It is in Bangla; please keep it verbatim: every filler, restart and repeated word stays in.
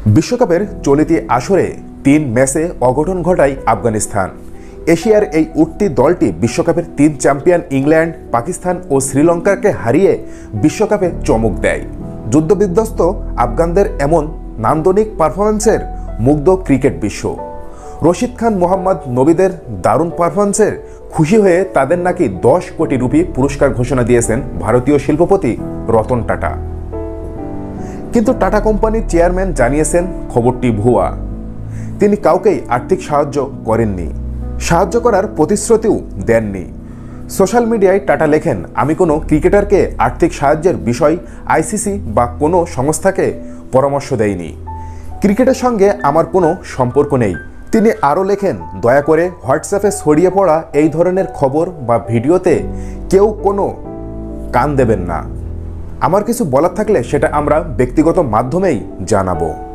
বিশ্বকাপের চলতি আসরে তিন ম্যাচে অঘটন ঘটায় আফগানিস্তান। এশিয়ার এই উঠতি দলটি বিশ্বকাপের তিন চ্যাম্পিয়ন ইংল্যান্ড, পাকিস্তান ও শ্রীলঙ্কাকে হারিয়ে বিশ্বকাপে চমক দেয়। যুদ্ধবিধ্বস্ত আফগানদের এমন নান্দনিক পারফরম্যান্সের মুগ্ধ ক্রিকেট বিশ্ব। রশিদ খান, মোহাম্মদ নবীদের দারুণ পারফরম্যান্সের খুশি হয়ে তাদের নাকি দশ কোটি রুপি পুরস্কার ঘোষণা দিয়েছেন ভারতীয় শিল্পপতি রতন টাটা। কিন্তু টাটা কোম্পানির চেয়ারম্যান জানিয়েছেন খবরটি ভুয়া। তিনি কাউকেই আর্থিক সাহায্য করেননি, সাহায্য করার প্রতিশ্রুতিও দেননি। সোশ্যাল মিডিয়ায় টাটা লেখেন, আমি কোনো ক্রিকেটারকে আর্থিক সাহায্যের বিষয় আইসিসি বা কোনো সংস্থাকে পরামর্শ দেইনি। ক্রিকেটের সঙ্গে আমার কোনো সম্পর্ক নেই। তিনি আরও লেখেন, দয়া করে হোয়াটসঅ্যাপে ছড়িয়ে পড়া এই ধরনের খবর বা ভিডিওতে কেউ কোনো কান দেবেন না। আমার কিছু বলার থাকলে সেটা আমরা ব্যক্তিগত মাধ্যমেই জানাবো।